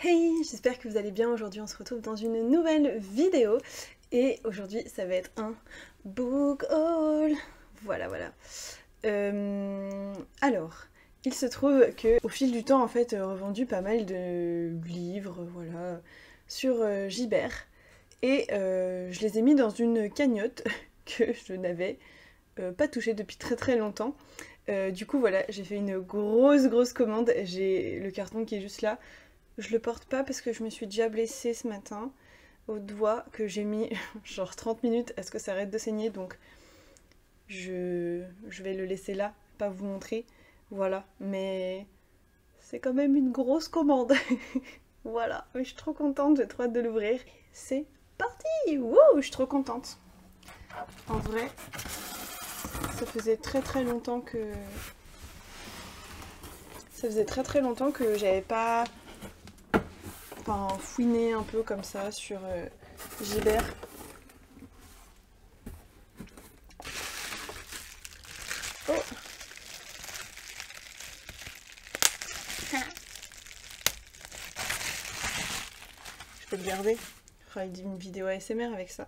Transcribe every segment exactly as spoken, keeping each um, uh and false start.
Hey, j'espère que vous allez bien. Aujourd'hui on se retrouve dans une nouvelle vidéo et aujourd'hui ça va être un book haul. Voilà voilà. Euh, alors, il se trouve que au fil du temps en fait revendu pas mal de livres voilà sur euh, Gibert et euh, je les ai mis dans une cagnotte que je n'avais euh, pas touchée depuis très très longtemps. Euh, du coup voilà, j'ai fait une grosse grosse commande. J'ai le carton qui est juste là. Je le porte pas parce que je me suis déjà blessée ce matin au doigt que j'ai mis genre trente minutes à ce que ça arrête de saigner, donc je, je vais le laisser là, pas vous montrer. Voilà, mais c'est quand même une grosse commande. Voilà, mais je suis trop contente, j'ai trop hâte de l'ouvrir. C'est parti. Wouh, je suis trop contente. En vrai, ça faisait très très longtemps que... Ça faisait très très longtemps que j'avais pas... Enfin, fouiner un peu comme ça sur euh, Gibert. Oh. Je peux le garder. Je ferai une vidéo A S M R avec ça.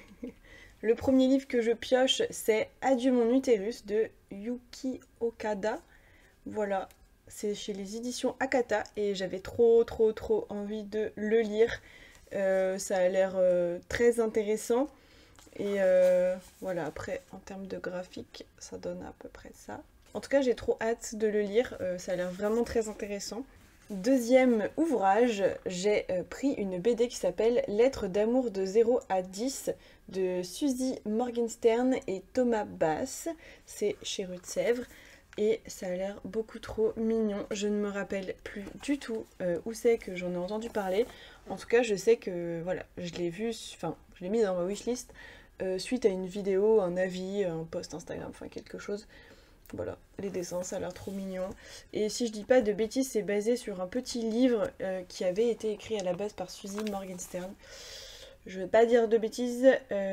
Le premier livre que je pioche, c'est Adieu mon utérus de Yuki Okada. Voilà, c'est chez les éditions Akata et j'avais trop trop trop envie de le lire. Euh, ça a l'air euh, très intéressant et euh, voilà, après en termes de graphique ça donne à peu près ça. En tout cas j'ai trop hâte de le lire, euh, ça a l'air vraiment très intéressant. Deuxième ouvrage, j'ai euh, pris une B D qui s'appelle Lettres d'amour de zéro à dix de Suzy Morgenstern et Thomas Bass. C'est chez Rue de Sèvres. Et ça a l'air beaucoup trop mignon. Je ne me rappelle plus du tout euh, où c'est que j'en ai entendu parler. En tout cas, je sais que voilà, je l'ai vu, enfin, je l'ai mis dans ma wishlist euh, suite à une vidéo, un avis, un post Instagram, enfin quelque chose. Voilà, les dessins, ça a l'air trop mignon. Et si je dis pas de bêtises, c'est basé sur un petit livre euh, qui avait été écrit à la base par Suzy Morgenstern. Je vais pas dire de bêtises,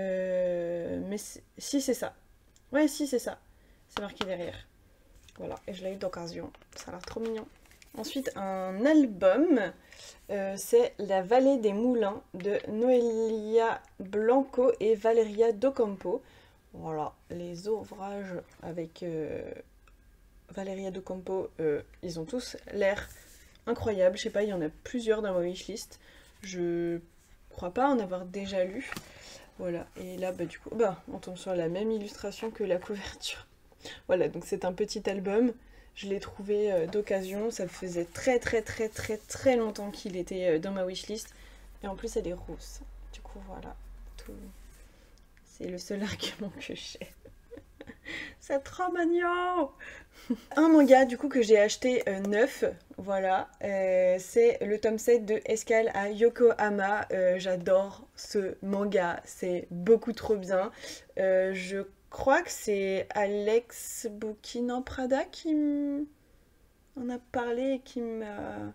euh, mais si c'est ça. Ouais, si c'est ça. C'est marqué derrière. Voilà, et je l'ai eu d'occasion. Ça a l'air trop mignon. Ensuite, un album. Euh, c'est La Vallée des Moulins de Noelia Blanco et Valeria Docampo. Voilà, les ouvrages avec euh, Valeria Docampo, euh, ils ont tous l'air incroyables. Je sais pas, il y en a plusieurs dans ma wishlist. Je crois pas en avoir déjà lu. Voilà, et là, bah, du coup, bah, on tombe sur la même illustration que la couverture. Voilà, donc c'est un petit album. Je l'ai trouvé euh, d'occasion. Ça faisait très très très très très longtemps qu'il était euh, dans ma wishlist. Et en plus, elle est rose. Du coup, voilà. Tout... C'est le seul argument que j'ai. C'est trop mignon. Un manga du coup que j'ai acheté euh, neuf, voilà, euh, c'est le tome sept de Escale à Yokohama. Euh, j'adore ce manga, c'est beaucoup trop bien. Euh, je crois que c'est Alex Boukinan Prada qui m'en a parlé et qui m'a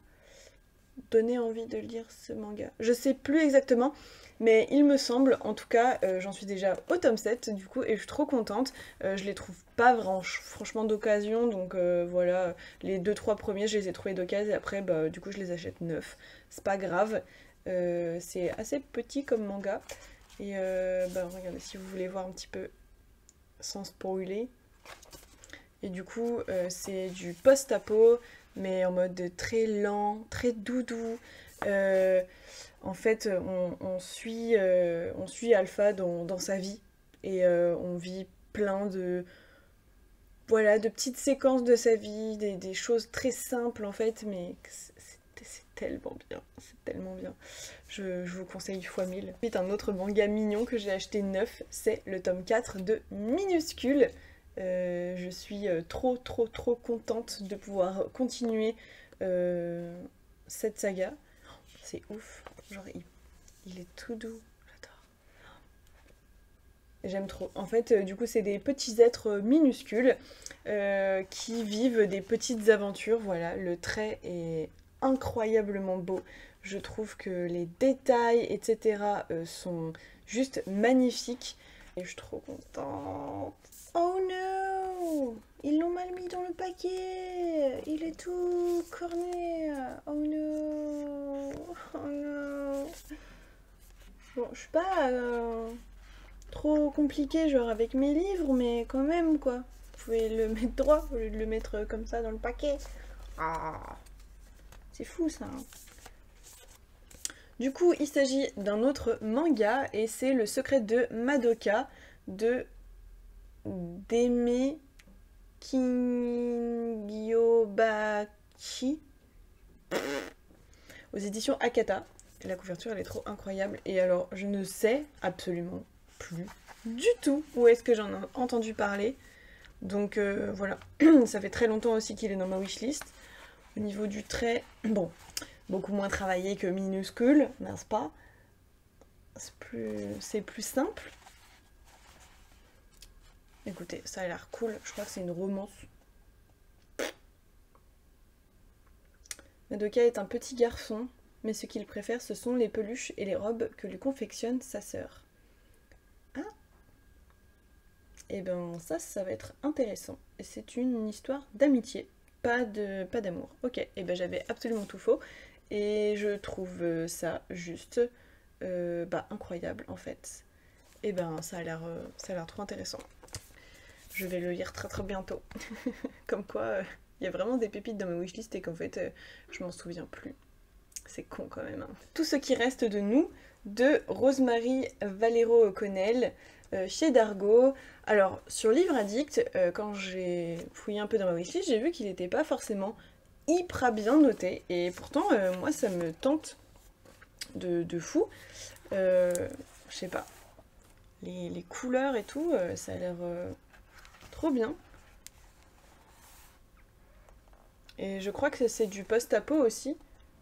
donné envie de lire ce manga. Je sais plus exactement, mais il me semble, en tout cas, euh, j'en suis déjà au tome sept du coup, et je suis trop contente. Euh, je les trouve pas vraiment, franchement d'occasion, donc euh, voilà, les deux trois premiers, je les ai trouvés d'occasion, et après, bah, du coup, je les achète neufs. C'est pas grave, euh, c'est assez petit comme manga, et euh, bah, regardez, si vous voulez voir un petit peu sans spoiler. Et du coup, euh, c'est du post-apo, mais en mode très lent, très doudou. Euh, en fait, on, on suit, euh, on suit Alpha dans, dans sa vie et euh, on vit plein de, voilà, de petites séquences de sa vie, des, des choses très simples en fait, mais c'est tellement bien, c'est tellement bien. Je, je vous conseille fois mille. Ensuite, un autre manga mignon que j'ai acheté neuf, c'est le tome quatre de Minuscule. Euh, je suis trop trop trop contente de pouvoir continuer euh, cette saga. C'est ouf, genre il, il est tout doux, j'adore. J'aime trop. En fait, euh, du coup, c'est des petits êtres minuscules euh, qui vivent des petites aventures. Voilà, le trait est incroyablement beau. Je trouve que les détails, et cetera, euh, sont juste magnifiques. Et je suis trop contente. Oh no! Ils l'ont mal mis dans le paquet! Il est tout corné! Oh no! Bon, je suis pas euh, trop compliquée, genre avec mes livres, mais quand même, quoi. Vous pouvez le mettre droit au lieu de le mettre comme ça dans le paquet. Ah, c'est fou, ça. Hein. Du coup, il s'agit d'un autre manga, et c'est Le secret de Madoka, de Deme Kingyobaki, aux éditions Akata. La couverture, elle est trop incroyable. Et alors, je ne sais absolument plus du tout où est-ce que j'en ai entendu parler. Donc euh, voilà, ça fait très longtemps aussi qu'il est dans ma wishlist. Au niveau du trait, bon, beaucoup moins travaillé que minuscule, n'est-ce pas? C'est plus, c'est plus simple. Écoutez, ça a l'air cool. Je crois que c'est une romance. Madoka est un petit garçon, mais ce qu'il préfère, ce sont les peluches et les robes que lui confectionne sa sœur. Ah! Et ben ça, ça va être intéressant. Et c'est une histoire d'amitié, pas de, pas d'amour. Ok, et ben j'avais absolument tout faux. Et je trouve ça juste euh, bah, incroyable en fait. Et ben ça a l'air euh, ça a l'air trop intéressant. Je vais le lire très très bientôt. Comme quoi, il euh, y a vraiment des pépites dans ma wishlist et qu'en fait, euh, je m'en souviens plus. C'est con quand même. Hein. Tout ce qui reste de nous, de Rosemary Valero O'Connell, euh, chez Dargo. Alors, sur Livre Addict, euh, quand j'ai fouillé un peu dans ma wishlist, j'ai vu qu'il n'était pas forcément hyper bien noté. Et pourtant, euh, moi, ça me tente de, de fou. Euh, je sais pas. Les, les couleurs et tout, euh, ça a l'air euh, trop bien. Et je crois que c'est du post-apo aussi.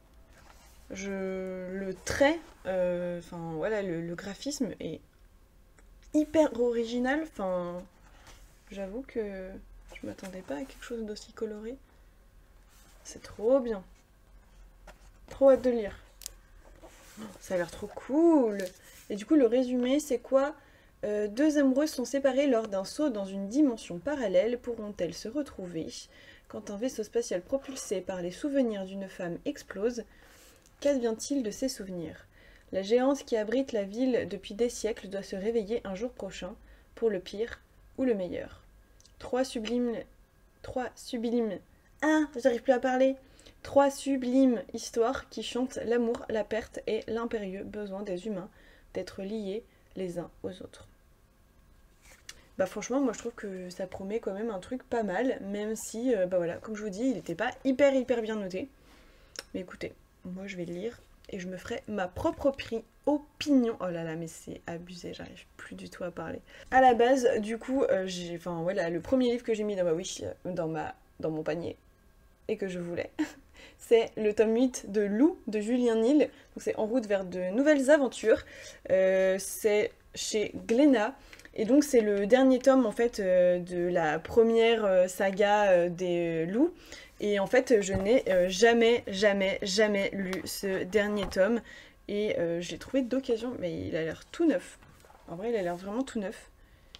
Je, le trait, euh, enfin voilà, le, le graphisme est hyper original. Enfin, j'avoue que je m'attendais pas à quelque chose d'aussi coloré. C'est trop bien. Trop hâte de lire. Ça a l'air trop cool. Et du coup, le résumé, c'est quoi? Euh, deux amoureux sont séparés lors d'un saut dans une dimension parallèle. Pourront-elles se retrouver? Quand un vaisseau spatial propulsé par les souvenirs d'une femme explose, qu'advient-il de ces souvenirs? La géante qui abrite la ville depuis des siècles doit se réveiller un jour prochain, pour le pire ou le meilleur. Trois sublimes... Trois sublimes... Ah, j'arrive plus à parler. Trois sublimes histoires qui chantent l'amour, la perte et l'impérieux besoin des humains d'être liés les uns aux autres. Bah franchement, moi je trouve que ça promet quand même un truc pas mal, même si, euh, bah voilà, comme je vous dis, il n'était pas hyper hyper bien noté. Mais écoutez, moi je vais le lire et je me ferai ma propre prix opinion. Oh là là, mais c'est abusé, j'arrive plus du tout à parler. À la base, du coup, euh, j'ai, enfin voilà, le premier livre que j'ai mis dans ma wish, dans ma, dans mon panier et que je voulais, c'est le tome huit de Lou de Julien Nil. Donc c'est En route vers de nouvelles aventures. Euh, c'est chez Glénat. Et donc c'est le dernier tome en fait euh, de la première euh, saga euh, des loups. Et en fait je n'ai euh, jamais, jamais, jamais lu ce dernier tome. Et euh, je l'ai trouvé d'occasion, mais il a l'air tout neuf. En vrai il a l'air vraiment tout neuf.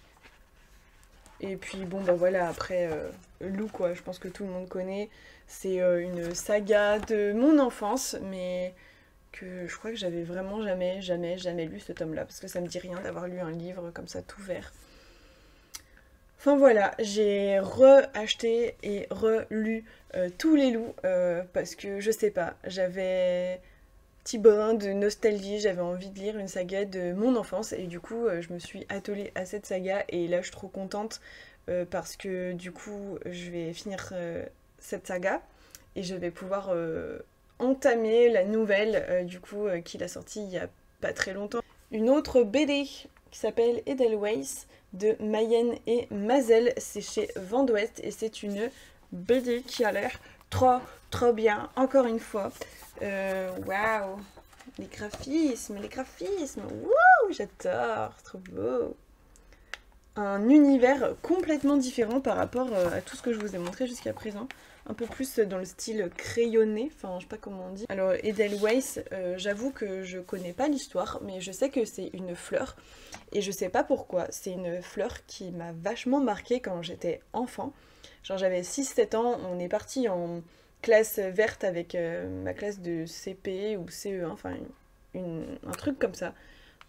Et puis bon bah voilà, après euh, Lou quoi, je pense que tout le monde connaît. C'est euh, une saga de mon enfance, mais que je crois que j'avais vraiment jamais, jamais, jamais lu ce tome-là, parce que ça me dit rien d'avoir lu un livre comme ça tout vert. Enfin voilà, j'ai re-acheté et relu euh, tous les loups, euh, parce que je sais pas, j'avais petit brin de nostalgie, j'avais envie de lire une saga de mon enfance, et du coup euh, je me suis attelée à cette saga, et là je suis trop contente, euh, parce que du coup je vais finir euh, cette saga, et je vais pouvoir... Euh, entamer la nouvelle euh, du coup euh, qu'il a sorti il y a pas très longtemps. Une autre B D qui s'appelle Edelweiss de Mayenne et Mazel, c'est chez Vent d'Ouest et c'est une B D qui a l'air trop trop bien, encore une fois. Waouh wow. Les graphismes, les graphismes, waouh, j'adore, c'est trop beau. Un univers complètement différent par rapport à tout ce que je vous ai montré jusqu'à présent. Un peu plus dans le style crayonné, enfin je sais pas comment on dit. Alors Edelweiss, euh, j'avoue que je connais pas l'histoire, mais je sais que c'est une fleur, et je sais pas pourquoi, c'est une fleur qui m'a vachement marquée quand j'étais enfant. Genre j'avais six sept ans, on est parti en classe verte avec euh, ma classe de C P ou C E un, enfin une, un truc comme ça.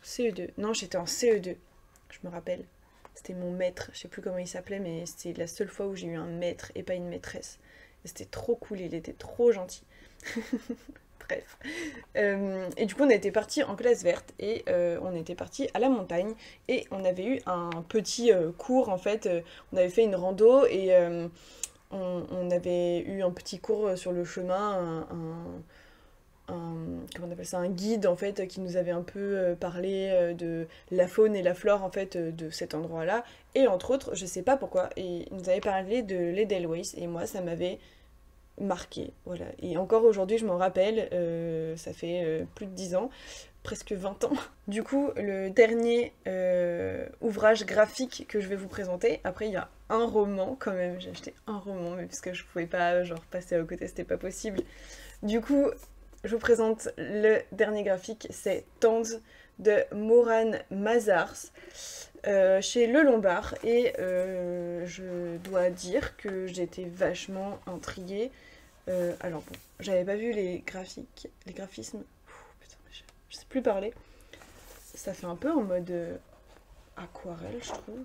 C E deux. Non, j'étais en C E deux, je me rappelle. C'était mon maître, je sais plus comment il s'appelait, mais c'était la seule fois où j'ai eu un maître et pas une maîtresse. Et c'était trop cool, il était trop gentil. Bref. Euh, et du coup, on était parti en classe verte et euh, on était parti à la montagne et on avait eu un petit euh, cours en fait. Euh, on avait fait une rando et euh, on, on avait eu un petit cours sur le chemin, un, un- un- comment on appelle ça, un guide en fait qui nous avait un peu euh, parlé euh, de la faune et la flore en fait euh, de cet endroit-là. Et entre autres, je sais pas pourquoi, et il nous avait parlé de l'Edelweiss et moi ça m'avait marqué, voilà. Et encore aujourd'hui, je m'en rappelle, euh, ça fait euh, plus de dix ans, presque vingt ans. Du coup, le dernier euh, ouvrage graphique que je vais vous présenter, après il y a un roman quand même, j'ai acheté un roman, mais parce que je pouvais pas genre passer à côté, c'était pas possible. Du coup, je vous présente le dernier graphique, c'est Tanz de Moran Mazars. Euh, chez Le Lombard et euh, je dois dire que j'étais vachement intriguée. Euh, alors bon, j'avais pas vu les graphiques, les graphismes. Ouh, putain, je, je sais plus parler. Ça fait un peu en mode euh, aquarelle, je trouve.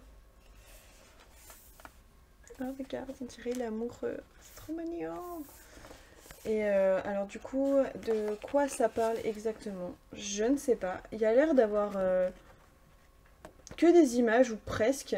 Ah regarde, on dirait l'amoureux. C'est trop mignon. Et euh, alors du coup, de quoi ça parle exactement? Je ne sais pas. Il y a l'air d'avoir euh, que des images ou presque.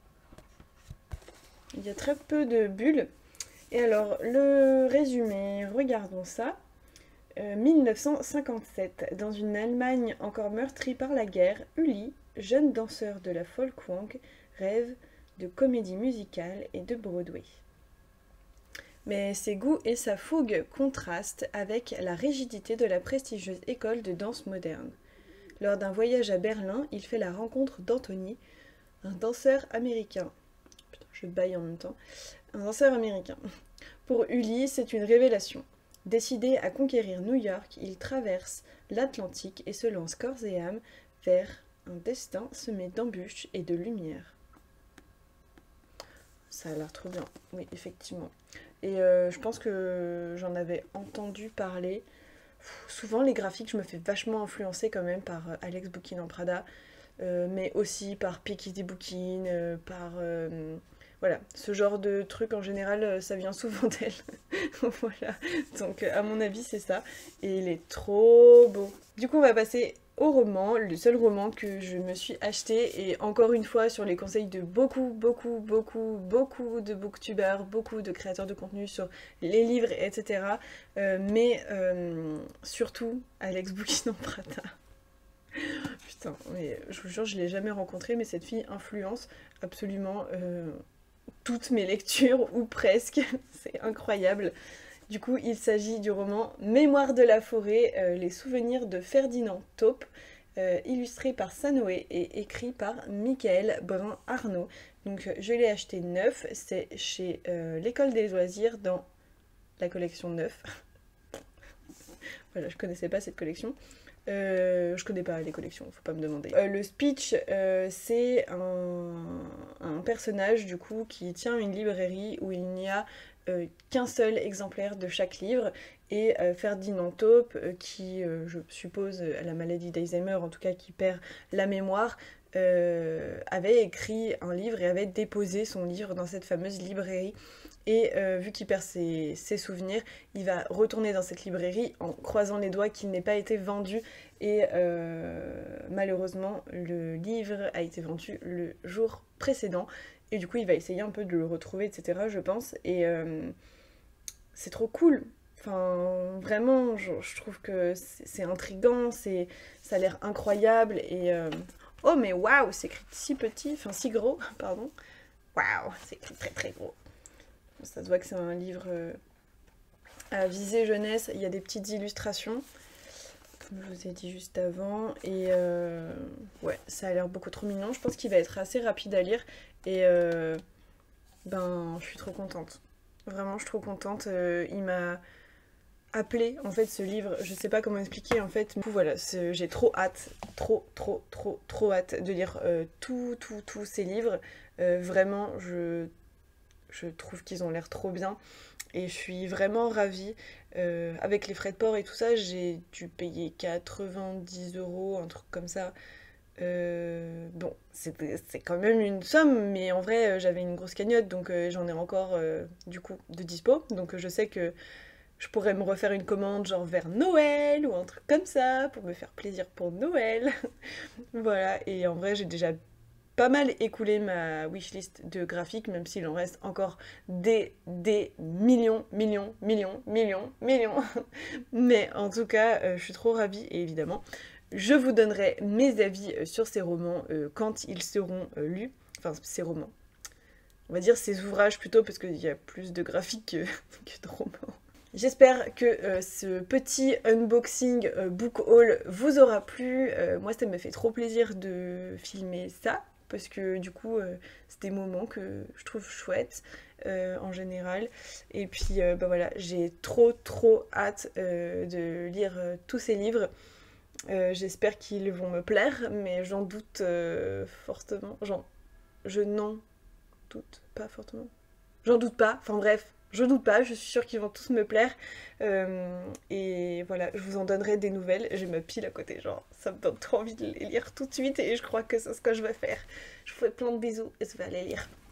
Il y a très peu de bulles. Et alors, le résumé, regardons ça. Euh, mille neuf cent cinquante-sept, dans une Allemagne encore meurtrie par la guerre, Uli, jeune danseur de la folk-wang, rêve de comédie musicale et de Broadway. Mais ses goûts et sa fougue contrastent avec la rigidité de la prestigieuse école de danse moderne. Lors d'un voyage à Berlin, il fait la rencontre d'Anthony, un danseur américain. Putain, je baille en même temps. Un danseur américain. Pour Uli, c'est une révélation. Décidé à conquérir New York, il traverse l'Atlantique et se lance corps et âme vers un destin semé d'embûches et de lumière. Ça a l'air trop bien, oui, effectivement. Et euh, je pense que j'en avais entendu parler. Souvent, les graphiques, je me fais vachement influencer quand même par euh, Alex Bouquin en Prada, euh, mais aussi par Piketty Bouquin, euh, par... euh, voilà, ce genre de truc en général, euh, ça vient souvent d'elle. Voilà, donc euh, à mon avis, c'est ça. Et il est trop beau. Du coup, on va passer au roman, le seul roman que je me suis acheté, et encore une fois sur les conseils de beaucoup, beaucoup, beaucoup, beaucoup de booktubers, beaucoup de créateurs de contenu sur les livres, et cetera. Euh, mais euh, surtout Alex Bouquin en Prada. Putain, mais je vous jure, je l'ai jamais rencontré, mais cette fille influence absolument euh, toutes mes lectures, ou presque. C'est incroyable. Du coup, il s'agit du roman Mémoire de la forêt, euh, les souvenirs de Ferdinand Taupe, euh, illustré par Sanoé et écrit par Michael Brun-Arnaud. Donc je l'ai acheté neuf, c'est chez euh, l'École des loisirs dans la collection neuf. Voilà, je connaissais pas cette collection. Euh, je connais pas les collections, faut pas me demander. Euh, le speech, euh, c'est un, un personnage du coup qui tient une librairie où il n'y a euh, qu'un seul exemplaire de chaque livre, et euh, Ferdinand Taupe, euh, qui euh, je suppose a la maladie d'Alzheimer, en tout cas qui perd la mémoire, euh, avait écrit un livre et avait déposé son livre dans cette fameuse librairie. Et euh, vu qu'il perd ses, ses souvenirs, il va retourner dans cette librairie en croisant les doigts qu'il n'ait pas été vendu. Et euh, malheureusement, le livre a été vendu le jour précédent. Et du coup, il va essayer un peu de le retrouver, et cetera, je pense. Et euh, c'est trop cool. Enfin, vraiment, je, je trouve que c'est intriguant, c'est, ça a l'air incroyable. Et euh, oh, mais waouh, c'est écrit si petit, enfin si gros, pardon. Waouh, c'est écrit très très gros. Ça se voit que c'est un livre euh, à visée jeunesse. Il y a des petites illustrations, comme je vous ai dit juste avant. Et euh, ouais, ça a l'air beaucoup trop mignon. Je pense qu'il va être assez rapide à lire. Et euh, ben, je suis trop contente. Vraiment, je suis trop contente. Euh, il m'a appelé en fait ce livre. Je sais pas comment expliquer en fait. Du coup, voilà, j'ai trop hâte, trop, trop, trop, trop hâte de lire euh, tous, tous, tous ces livres. Euh, vraiment, je Je trouve qu'ils ont l'air trop bien et je suis vraiment ravie. Euh, avec les frais de port et tout ça, j'ai dû payer quatre-vingt-dix euros, un truc comme ça. Euh, bon, c'est c'est quand même une somme, mais en vrai, euh, j'avais une grosse cagnotte, donc euh, j'en ai encore euh, du coup de dispo. Donc euh, je sais que je pourrais me refaire une commande genre vers Noël ou un truc comme ça pour me faire plaisir pour Noël. Voilà, et en vrai, j'ai déjà pas mal écoulé ma wishlist de graphiques, même s'il en reste encore des, des millions, millions, millions, millions, millions. Mais en tout cas, euh, je suis trop ravie, et évidemment, je vous donnerai mes avis euh, sur ces romans euh, quand ils seront euh, lus. Enfin, ces romans. On va dire ces ouvrages plutôt, parce qu'il y a plus de graphiques que, que de romans. J'espère que euh, ce petit unboxing euh, book haul vous aura plu. Euh, moi, ça me fait trop plaisir de filmer ça, parce que du coup, euh, c'est des moments que je trouve chouettes euh, en général. Et puis, euh, bah voilà, j'ai trop trop hâte euh, de lire euh, tous ces livres. Euh, J'espère qu'ils vont me plaire, mais j'en doute euh, fortement. Genre, je n'en doute pas fortement. J'en doute pas, enfin bref, je doute pas, je suis sûre qu'ils vont tous me plaire. Euh, et voilà, je vous en donnerai des nouvelles. J'ai ma pile à côté, genre, ça me donne trop envie de les lire tout de suite et je crois que c'est ce que je vais faire. Je vous fais plein de bisous et je vais aller lire.